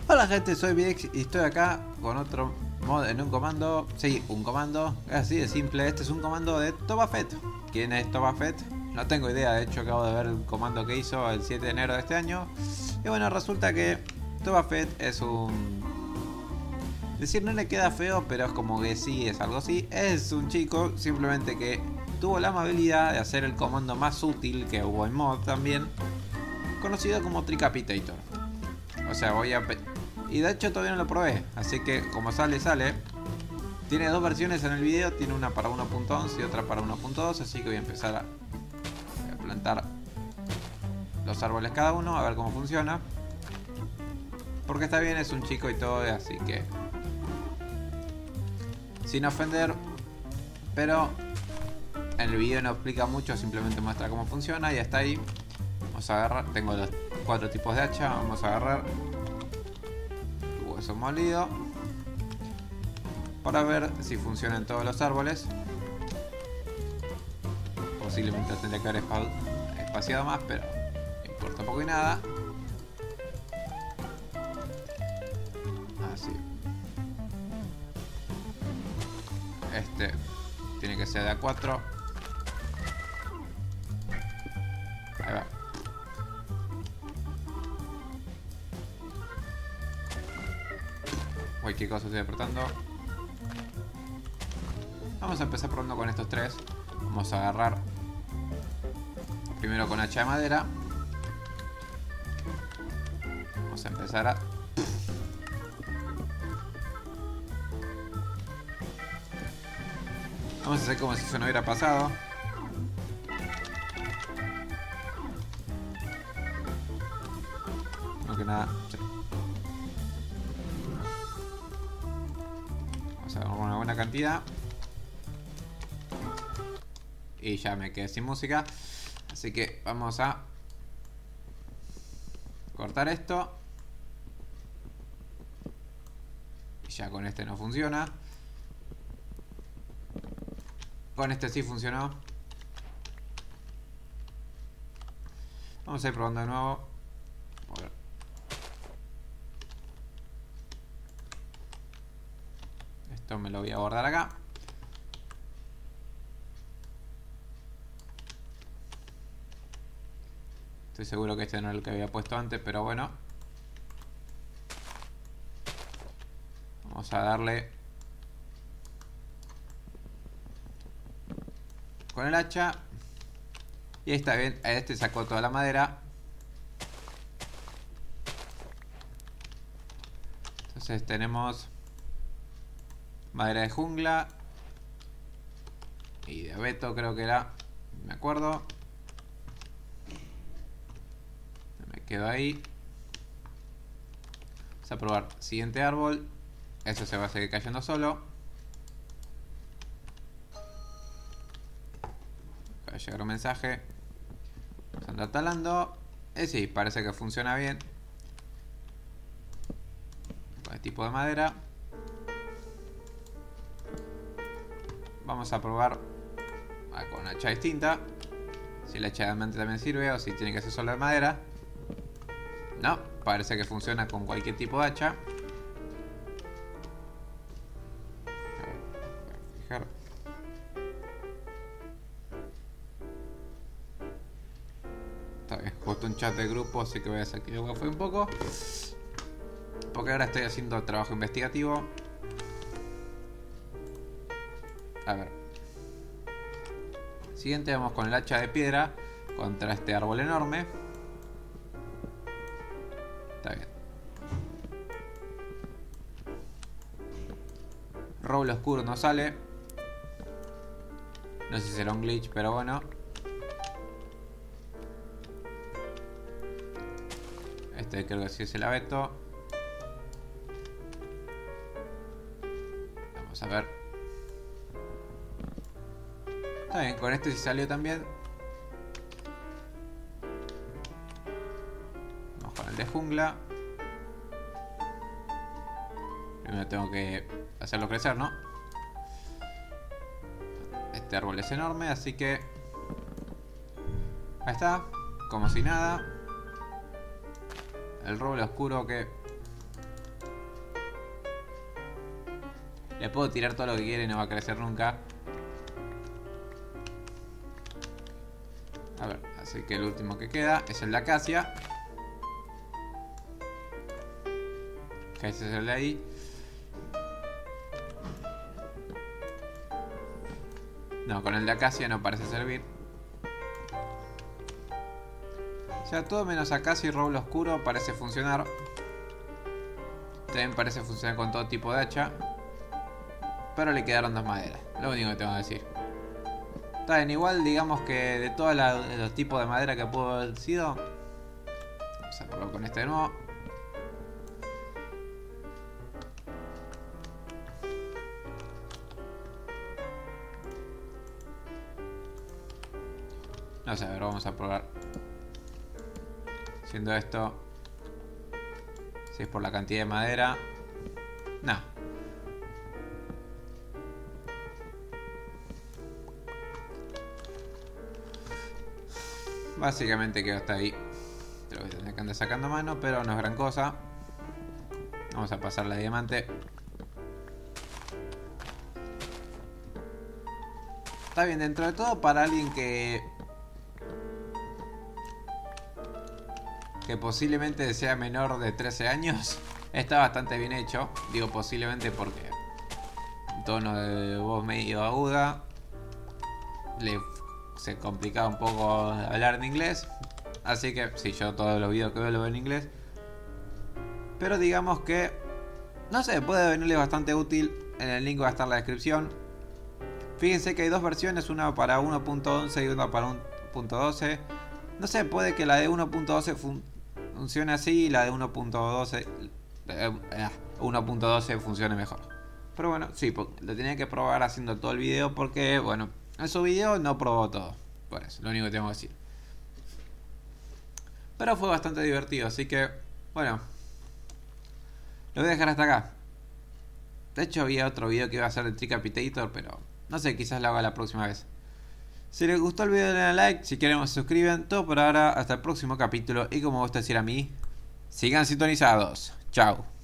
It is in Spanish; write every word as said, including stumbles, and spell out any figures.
Hola gente, soy Vix y estoy acá con otro mod en un comando. Sí, un comando, es así de simple. Este es un comando de Toba Fett. ¿Quién es Toba Fett? No tengo idea, de hecho acabo de ver el comando que hizo el siete de enero de este año. Y bueno, resulta que Toba Fett es un... decir, no le queda feo, pero es como que sí, es algo así. Es un chico simplemente que tuvo la amabilidad de hacer el comando más útil que hubo en mod también, conocido como Tricapitator. O sea, voy a... y de hecho todavía no lo probé, así que como sale, sale. Tiene dos versiones en el video, tiene una para uno punto once y otra para uno punto dos, así que voy a empezar a plantar los árboles cada uno, a ver cómo funciona. Porque está bien, es un chico y todo, así que... sin ofender, pero en el video no explica mucho, simplemente muestra cómo funciona y hasta ahí. Vamos a agarrar, tengo los cuatro tipos de hacha, vamos a agarrar el hueso molido para ver si funcionan todos los árboles. Posiblemente tendría que haber espaciado más, pero no importa poco y nada. Así. Este tiene que ser de A cuatro. Ahí va. Uy, qué cosa estoy apretando. Vamos a empezar probando con estos tres. Vamos a agarrar primero con hacha de madera. Vamos a empezar a... vamos a hacer como si eso no hubiera pasado. No que nada. Vamos a agarrar una buena cantidad. Y ya me quedé sin música. Así que vamos a cortar esto. Y ya con este no funciona. Con este sí funcionó. Vamos a ir probando de nuevo. A ver. Esto me lo voy a guardar acá. Estoy seguro que este no es el que había puesto antes, pero bueno. Vamos a darle con el hacha. Y ahí está bien. Este sacó toda la madera. Entonces tenemos madera de jungla y de abeto, creo que era. Me acuerdo. Me quedo ahí. Vamos a probar siguiente árbol. Eso se va a seguir cayendo solo. Acaba de llegar un mensaje. Se anda talando. Eh, sí, parece que funciona bien. Con este tipo de madera. Vamos a probar con una hacha distinta. Si la hacha de diamante también sirve o si tiene que ser solo de madera. No, parece que funciona con cualquier tipo de hacha. Fijar. Está bien, justo un chat de grupo, así que voy a desactivar el wifi un poco. Porque ahora estoy haciendo trabajo investigativo. A ver. Siguiente, vamos con el hacha de piedra contra este árbol enorme. Está bien. Roble oscuro no sale. No sé si será un glitch, pero bueno. Este creo que sí es el abeto. Vamos a ver. Está bien, con este sí salió también. Vamos con el de jungla. Primero tengo que hacerlo crecer, ¿no? Este árbol es enorme, así que... ahí está, como si nada. El roble oscuro que Le puedo tirar todo lo que quiera y no va a crecer nunca. A ver, así que el último que queda es el de acacia. Que ese es el de ahí. No, con el de acacia no parece servir. O sea, todo menos acacia y roble oscuro parece funcionar. También parece funcionar con todo tipo de hacha. Pero le quedaron dos maderas. Lo único que tengo que decir. Está bien, igual digamos que de todos los tipos de madera que pudo haber sido. Vamos a probar con este de nuevo. No sé, a ver, vamos a probar. Haciendo esto. Si es por la cantidad de madera. No. Básicamente quedó hasta ahí. Te lo voy a tener que andar sacando mano, pero no es gran cosa. Vamos a pasar la diamante. Está bien, dentro de todo, para alguien que que posiblemente sea menor de trece años, está bastante bien hecho. Digo posiblemente porque tono de voz medio aguda, le se complicaba un poco hablar en inglés. Así que sí, yo todos los videos que veo lo veo en inglés. Pero digamos que, no sé, puede venirle bastante útil. En el link va a estar en la descripción. Fíjense que hay dos versiones, una para uno punto once y una para uno punto doce. No sé, puede que la de uno punto doce fun funcione así y la de uno punto doce eh, uno punto doce funcione mejor. Pero bueno, sí, lo tenía que probar haciendo todo el video porque, bueno, en su video no probó todo. Por eso, lo único que tengo que decir. Pero fue bastante divertido, así que, bueno, lo voy a dejar hasta acá. De hecho había otro video que iba a ser de Tricapitator, pero no sé, quizás lo haga la próxima vez. Si les gustó el video denle like, si quieren se suscriben. Todo por ahora, hasta el próximo capítulo. Y como gusta decir a mí, sigan sintonizados. Chao.